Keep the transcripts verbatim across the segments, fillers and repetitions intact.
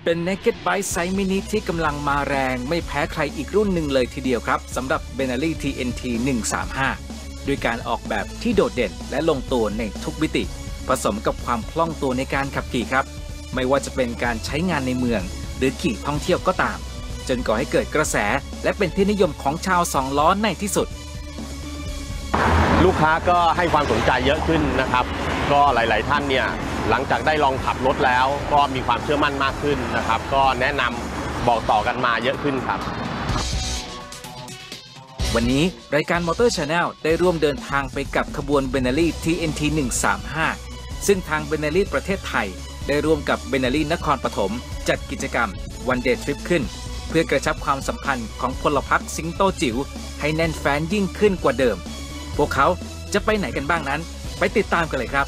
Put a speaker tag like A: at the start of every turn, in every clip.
A: เป็น Naked Bike ไซส์มินิที่กำลังมาแรงไม่แพ้ใครอีกรุ่นหนึ่งเลยทีเดียวครับสำหรับ Benelli ที เอ็น ที หนึ่งสามห้า ด้วยการออกแบบที่โดดเด่นและลงตัวในทุกมิติผสมกับความคล่องตัวในการขับขี่ครับไม่ว่าจะเป็นการใช้งานในเมืองหรือขี่ท่องเที่ยวก็ตามจนก่อให้เกิดกระแสและเป็นที่นิยมของชาวสองล้อในที่สุด
B: ลูกค้าก็ให้ความสนใจเยอะขึ้นนะครับก็หลายๆท่านเนี่ยหลังจากได้ลองขับรถแล้วก็มีความเชื่อมั่นมากขึ้นนะครับก็แนะนำบอกต่อกันมาเยอะขึ้นครับ
A: วันนี้รายการ Motor Channel ได้ร่วมเดินทางไปกับขบวน Benelli ที เอ็น ที หนึ่งสามห้า ซึ่งทาง Benelli ประเทศไทยได้ร่วมกับ Benelli นครปฐมจัดกิจกรรม One Day Trip ขึ้นเพื่อกระชับความสัมพันธ์ของพลพรรคสิงโตจิ๋วให้แน่นแฟ้นยิ่งขึ้นกว่าเดิมพวกเขาจะไปไหนกันบ้างนั้นไปติดตามกันเลยครับ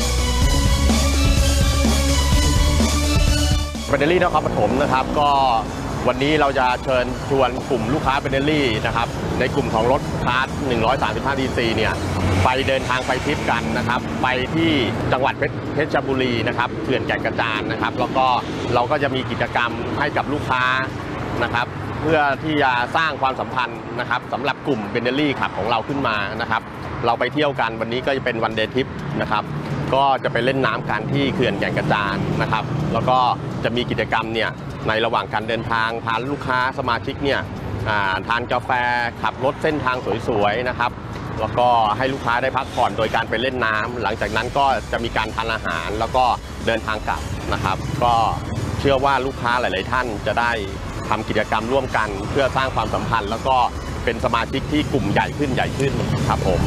B: Benelli นครปฐมนะครับก็วันนี้เราจะเชิญชวนกลุ่มลูกค้า Benelli นะครับในกลุ่มของรถคลาสหนึ่งร้อยสามสิบห้า ดี ซี เนี่ยไปเดินทางไปทริปกันนะครับไปที่จังหวัดเพชรบุรีนะครับเขื่อนแก่งกระจานนะครับแล้วก็เราก็จะมีกิจกรรมให้กับลูกค้านะครับเพื่อที่จะสร้างความสัมพันธ์นะครับสำหรับกลุ่ม Benelli ขับของเราขึ้นมานะครับเราไปเที่ยวกันวันนี้ก็จะเป็นวันเดย์ทริปนะครับก็จะไปเล่นน้ำกันที่เขื่อนแก่งกระจานนะครับแล้วก็จะมีกิจกรรมเนี่ยในระหว่างการเดินทางพาลูกค้าสมาชิกเนี่ยทานกาแฟขับรถเส้นทางสวยๆนะครับแล้วก็ให้ลูกค้าได้พักผ่อนโดยการไปเล่นน้ำหลังจากนั้นก็จะมีการทานอาหารแล้วก็เดินทางกลับนะครับก็เชื่อว่าลูกค้าหลายๆท่านจะได้ทำกิจกรรมร่วมกันเพื่อสร้างความสัมพันธ์แล้วก็เป็นสมาชิกที่กลุ่มใหญ่ขึ้นใหญ่ขึ้นครับผม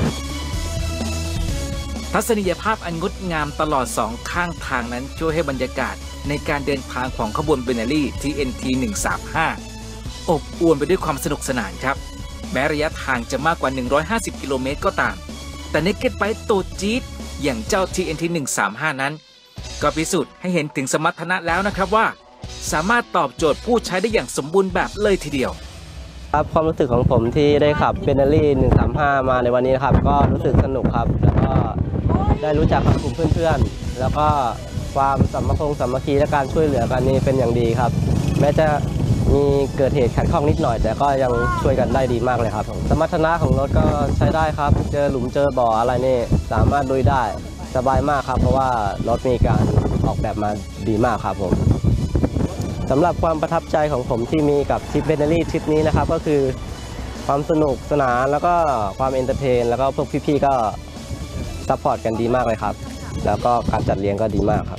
A: ทัศนียภาพอันงดงามตลอดสองข้างทางนั้นช่วยให้บรรยากาศในการเดินทางของขบวน Benelli ที เอ็น ที หนึ่งสามห้า อบอวลไปด้วยความสนุกสนานครับแม้ระยะทางจะมากกว่าหนึ่งร้อยห้าสิบกิโลเมตรก็ตามแต่ Naked Bike ตัวจี๊ดอย่างเจ้า ที เอ็น ที หนึ่งสามห้า นั้นก็พิสูจน์ให้เห็นถึงสมรรถนะแล้วนะครับว่าสามารถตอบโจทย์ผู้ใช้ได้อย่างสมบูรณ์แบบเลยทีเดียว
C: ครับความรู้สึกของผมที่ได้ขับ Benelli หนึ่งสามห้า มาในวันนี้นะครับก็รู้สึกสนุกครับแล้วก็ได้รู้จักกับกลุ่มเพื่อนๆแล้วก็ความสามัคคีสามัคคีและการช่วยเหลือกันนี่เป็นอย่างดีครับแม้จะมีเกิดเหตุขัดข้องนิดหน่อยแต่ก็ยังช่วยกันได้ดีมากเลยครับสมรรถนะของรถก็ใช้ได้ครับเจอหลุมเจอบ่ออะไรนี่สามารถลุยได้สบายมากครับเพราะว่ารถมีการออกแบบมาดีมากครับผมสำหรับความประทับใจของผมที่มีกับทริป Benelli ทริปนี้นะครับก็คือความสนุกสนานแล้วก็ความเอนเตอร์เทนแล้วก็พวกพี่ๆก็ซัพพอร์ตกันดีมากเลยครับแล้วก็การจัดเลี้ยงก็ดีมากครับ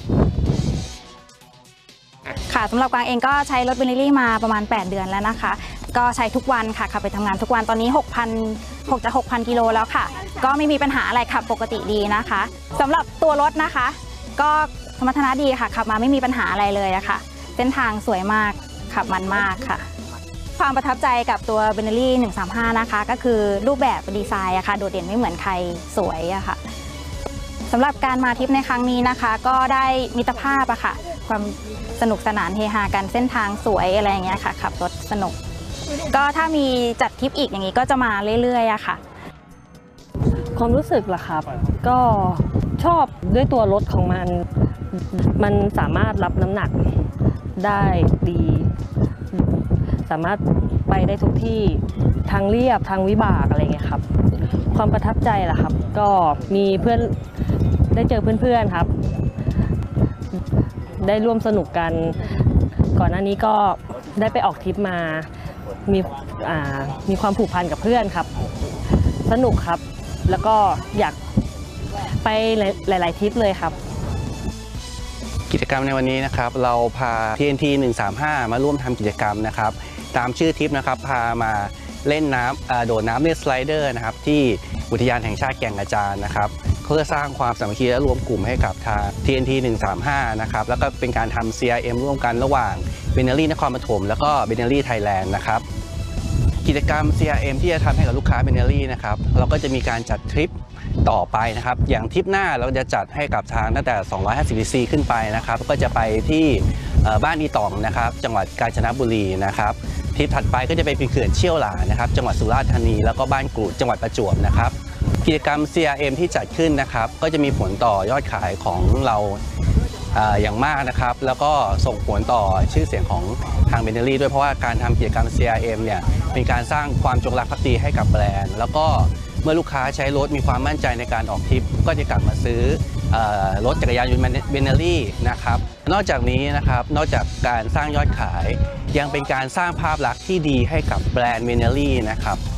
D: ค่ะสำหรับกวางเองก็ใช้รถ Benelli มาประมาณแปดเดือนแล้วนะคะก็ใช้ทุกวันค่ะขับไปทำงานทุกวันตอนนี้ หกพัน หกจะ หกพัน กิโลแล้วค่ะก็ไม่มีปัญหาอะไรขับปกติดีนะคะสำหรับตัวรถนะคะก็สมรรถนะดีค่ะขับมาไม่มีปัญหาอะไรเลยอะค่ะเส้นทางสวยมากขับมันมากค่ะความประทับใจกับตัว Benelli หนึ่งสามห้า นะคะก็คือรูปแบบดีไซน์อะค่ะโดดเด่นไม่เหมือนใครสวยอะค่ะสำหรับการมาทริปในครั้งนี้นะคะก็ได้มิตรภาพอะค่ะความสนุกสนานเฮฮากันเส้นทางสวยอะไรอย่างเงี้ยค่ะขับรถสนุกก็ถ้ามีจัดทริปอีกอย่างนี้ก็จะมาเรื่อยๆอะค่ะ
E: ความรู้สึกล่ะครับก็ชอบด้วยตัวรถของมันมันสามารถรับน้ำหนักได้ดีสามารถไปได้ทุกที่ทางเรียบทางวิบากอะไรเงี้ยครับความประทับใจล่ะครับก็มีเพื่อนได้เจอเพื่อนๆครับได้ร่วมสนุกกันก่อนหน้านี้ก็ได้ไปออกทริปมามีอ่ามีความผูกพันกับเพื่อนครับสนุกครับแล้วก็อยากไปหลายๆทริปเลยครับ
F: กิจกรรมในวันนี้นะครับเราพา ที เอ็น ที หนึ่งสามห้า มาร่วมทำกิจกรรมนะครับตามชื่อทริปนะครับพามาเล่นน้ำโดดน้ำเล่นสไลเดอร์นะครับที่อุทยานแห่งชาติแก่งกระจานนะครับเพื่อสร้างความสามัคคีและรวมกลุ่มให้กับทาง ที เอ็น ที หนึ่งสามห้า นะครับแล้วก็เป็นการทำ ซี อาร์ เอ็ม ร่วมกันระหว่าง Benelli นครปฐมแล้วก็ Benelli Thailand นะครับกิจกรรม ซี อาร์ เอ็ม ที่จะทำให้กับลูกค้า Benelli นะครับเราก็จะมีการจัดทริปต่อไปนะครับอย่างทริปหน้าเราจะจัดให้กับทางตั้งแต่สองร้อยห้าสิบ ซี ซี ขึ้นไปนะครับก็จะไปที่บ้านอีตองนะครับจังหวัดกาญจนบุรีนะครับทริปถัดไปก็จะไปเป็นเขื่อนเชี่ยวหลานะครับจังหวัดสุราษฎร์ธานีแล้วก็บ้านกรูดจังหวัดประจวบนะครับกิจกรรม ซี อาร์ เอ็ม ที่จัดขึ้นนะครับก็จะมีผลต่อยอดขายของเราอย่างมากนะครับแล้วก็ส่งผลต่อชื่อเสียงของทางเบเนอรี่ด้วยเพราะว่าการทำกิจกรรม ซี อาร์ เอ็ม เนี่ยเป็นการสร้างความจงรักภักดีให้กับแบรนด์แล้วก็เมื่อลูกค้าใช้รถมีความมั่นใจในการออกทริปก็จะกลับมาซื้อรถจักรยานยนต์เบเนอรี่นะครับนอกจากนี้นะครับนอกจากการสร้างยอดขายยังเป็นการสร้างภาพลักษณ์ที่ดีให้กับแบรนด์เบเนอรี่นะครับ